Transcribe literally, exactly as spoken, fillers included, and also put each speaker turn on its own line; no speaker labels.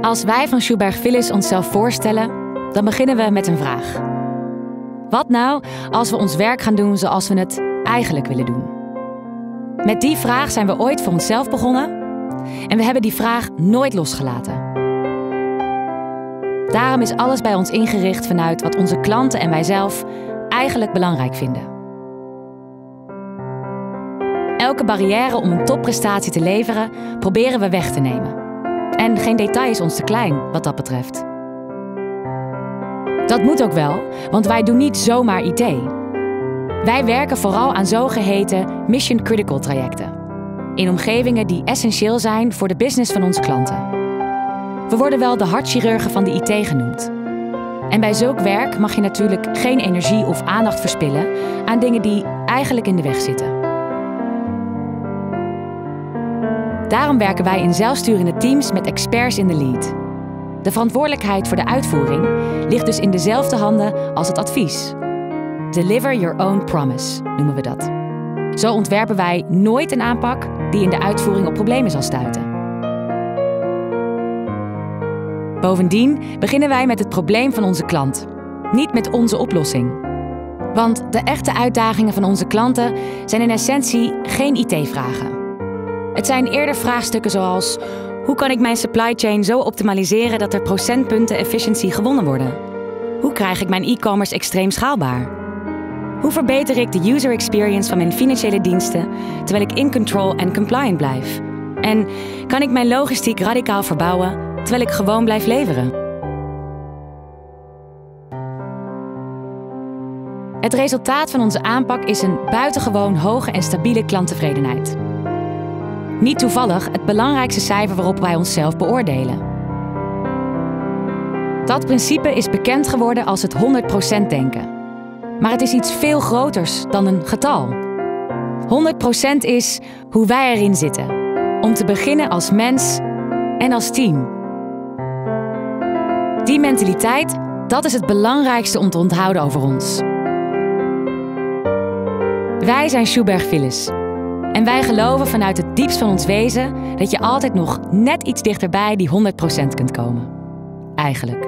Als wij van Sjoerd Phillips onszelf voorstellen, dan beginnen we met een vraag. Wat nou als we ons werk gaan doen zoals we het eigenlijk willen doen? Met die vraag zijn we ooit voor onszelf begonnen en we hebben die vraag nooit losgelaten. Daarom is alles bij ons ingericht vanuit wat onze klanten en wij zelf eigenlijk belangrijk vinden. Elke barrière om een topprestatie te leveren proberen we weg te nemen. En geen detail is ons te klein wat dat betreft. Dat moet ook wel, want wij doen niet zomaar I T. Wij werken vooral aan zogeheten mission critical trajecten. In omgevingen die essentieel zijn voor de business van onze klanten. We worden wel de hartchirurgen van de I T genoemd. En bij zulk werk mag je natuurlijk geen energie of aandacht verspillen aan dingen die eigenlijk in de weg zitten. Daarom werken wij in zelfsturende teams met experts in de lead. De verantwoordelijkheid voor de uitvoering ligt dus in dezelfde handen als het advies. Deliver your own promise, noemen we dat. Zo ontwerpen wij nooit een aanpak die in de uitvoering op problemen zal stuiten. Bovendien beginnen wij met het probleem van onze klant, niet met onze oplossing. Want de echte uitdagingen van onze klanten zijn in essentie geen I T-vragen. Het zijn eerder vraagstukken zoals: hoe kan ik mijn supply chain zo optimaliseren dat er procentpunten efficiëntie gewonnen worden? Hoe krijg ik mijn e-commerce extreem schaalbaar? Hoe verbeter ik de user experience van mijn financiële diensten terwijl ik in control en compliant blijf? En kan ik mijn logistiek radicaal verbouwen terwijl ik gewoon blijf leveren? Het resultaat van onze aanpak is een buitengewoon hoge en stabiele klanttevredenheid. Niet toevallig het belangrijkste cijfer waarop wij onszelf beoordelen. Dat principe is bekend geworden als het honderd procent denken. Maar het is iets veel groters dan een getal. honderd procent is hoe wij erin zitten. Om te beginnen als mens en als team. Die mentaliteit, dat is het belangrijkste om te onthouden over ons. Wij zijn Sjoerd Phillips. En wij geloven vanuit het diepst van ons wezen dat je altijd nog net iets dichterbij die honderd procent kunt komen. Eigenlijk.